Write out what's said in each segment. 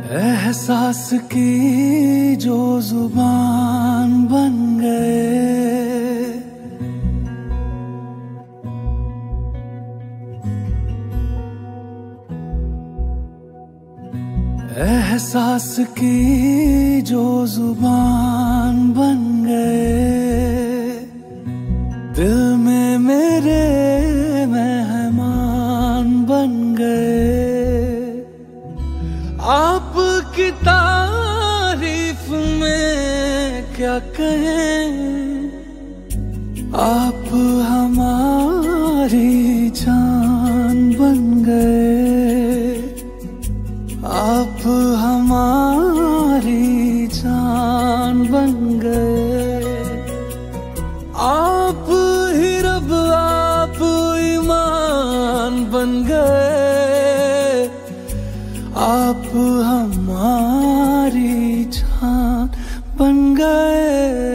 एहसास की जो जुबान बन गए, एहसास की जो जुबान बन गए, दिल में मेरे मेहमान बन गए। आपकी तारीफ में क्या कहें, आप हमारी जान बन गए, आप हमारी जान बन गए। आप ही रब, आप ईमान बन गए, आप हमारी जान बन गए।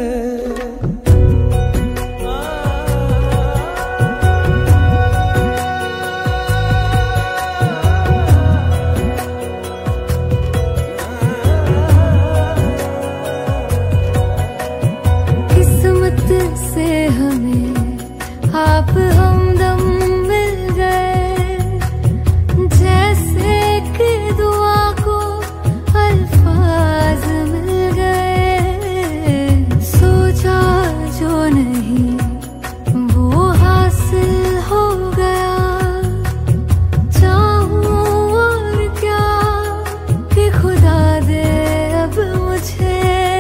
किस्मत से हमें आप हमदम मिल गए, जैसे कि दुआ को अल्फाज मिल गए। सोचा जो नहीं वो हासिल हो गया, चाहूं और क्या कि खुदा दे अब मुझे।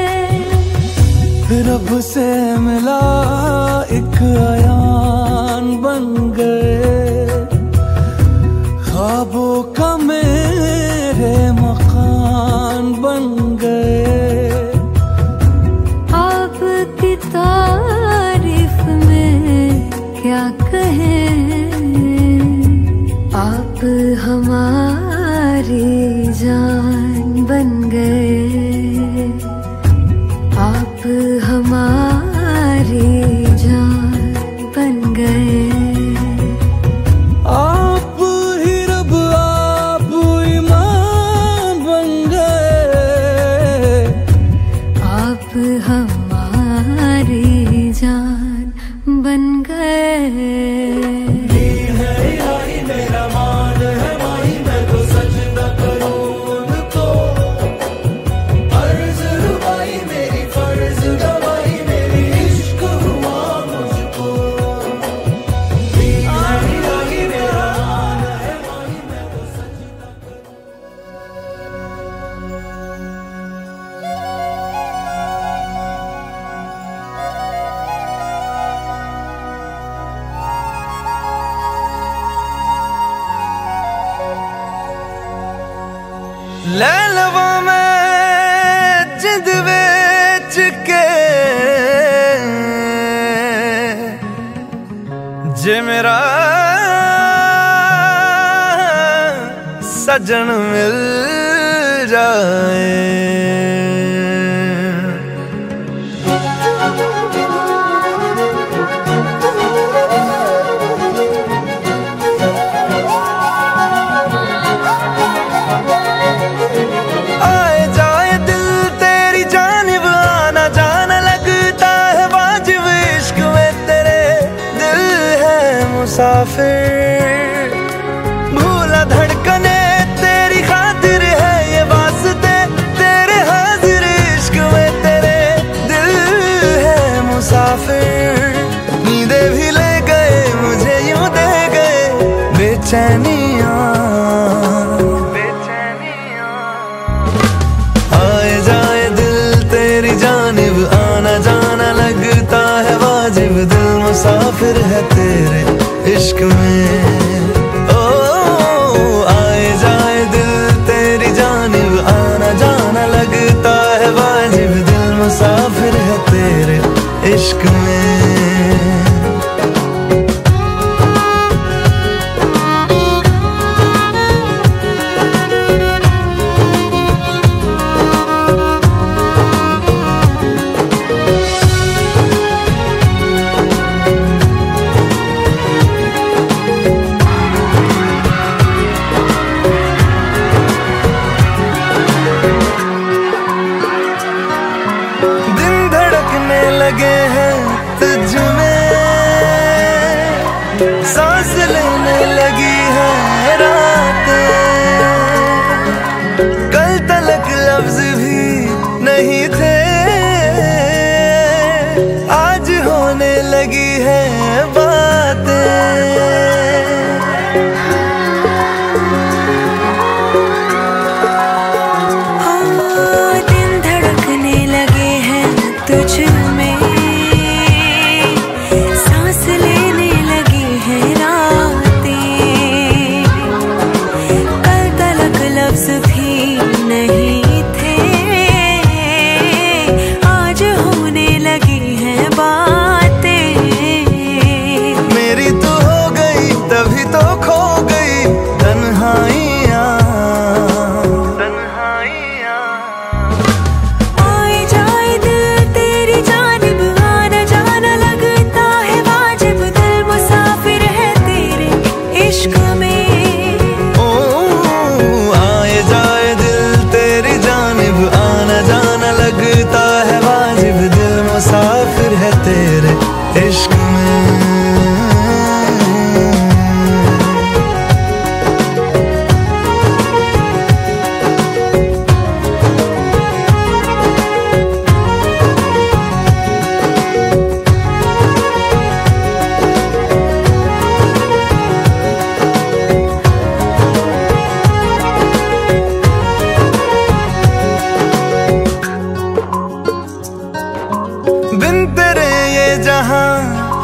रब से मिला एक अयान बन गए, ख्वाबों का मेरे मकान बन गए। आपकी तारीफ में क्या कहें, आप हमारी जान बन गए, आप हमारी जान बन गए। आप ही रब, आप ईमान बन गए, आप हमारी जान बन गए। मेरा मान है माही, मैं तो सजदा करूं उनको। अर्ज़ रुबाई मेरी फर्ज गवाही, मेरी इश्क हुआ मुझको। मेरा मान है माही, मैं तो सजदा करूं। लैलवा में जिंद बेच के जे मेरा सजन मिल जाए। आए जाए दिल तेरी जानिब, आना जाना लगता है वाजिब। इश्क में तेरे दिल है मुसाफिर, भूला धड़कने तेरी खातिर है ये वास्ते तेरे हाजिर। इश्क में तेरे दिल है मुसाफिर, नींदे भी ले गए मुझे यूं दे गए बेचैनियां। आए जाए दिल तेरी जानिब, आना जाना लगता है वाजिब। दिल मुसाफिर है तेरे इश्क में। ओ आए जाए दिल तेरी जानिब, आना जाना लगता है वाजिब। दिल मुसाफिर है तेरे इश्क में।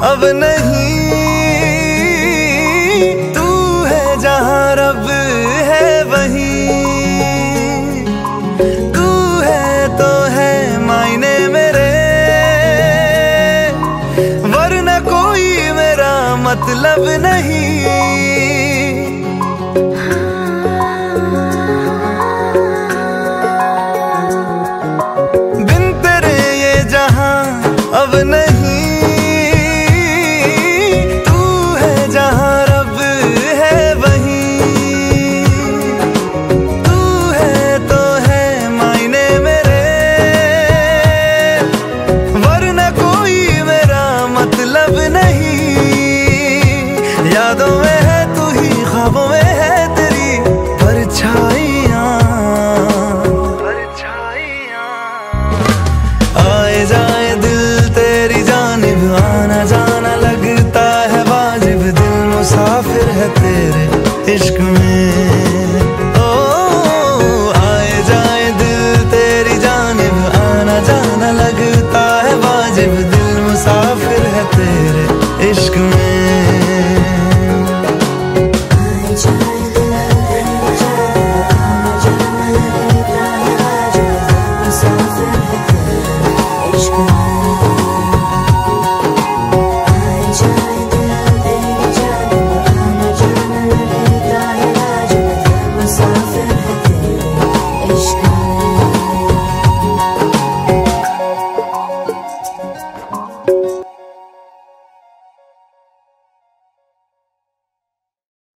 अब नहीं